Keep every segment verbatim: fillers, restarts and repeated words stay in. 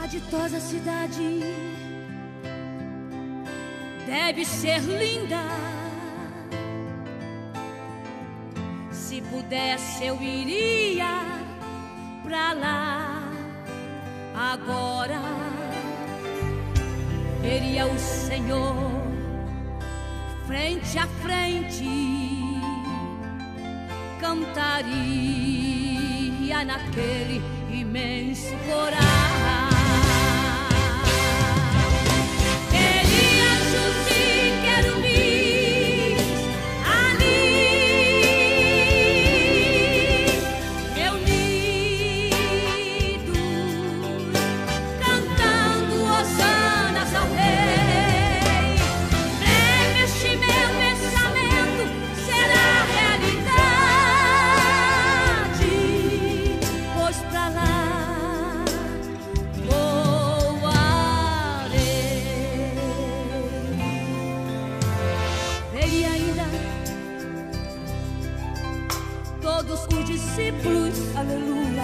ditosa cidade deve ser linda. Se pudesse eu iria pra lá agora. Veria o Senhor frente a frente, cantaria naquele imenso coral. Queria anjos e querubins ali reunidos, cantando hosanas ao Rei. Breve este meu pensamento será realidade, pois pra lá todos os discípulos, aleluia,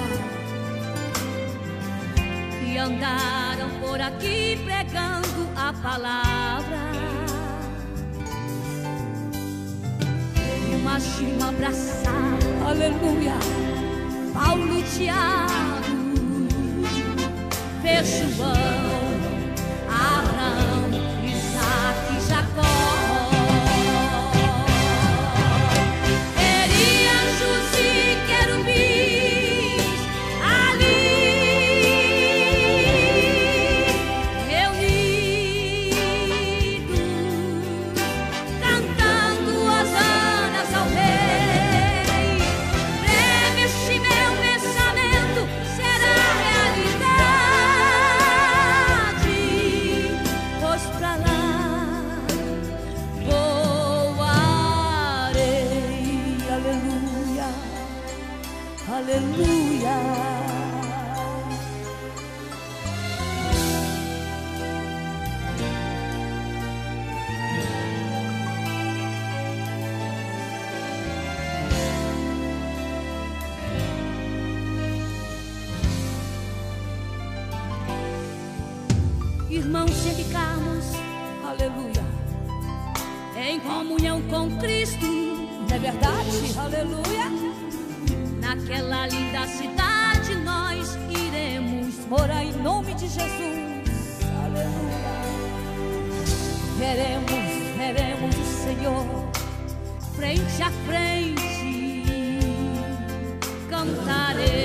que andaram por aqui pregando a palavra. E imagino abraçar, aleluia, Paulo e Tiago, ver João, Abraão, Isaac e Jacó. Aleluia. Irmãos, se ficarmos, aleluia, em comunhão com Cristo, não é verdade? Aleluia. Naquela linda cidade nós iremos morar em nome de Jesus. Aleluia. Veremos, veremos o Senhor frente a frente. Cantarei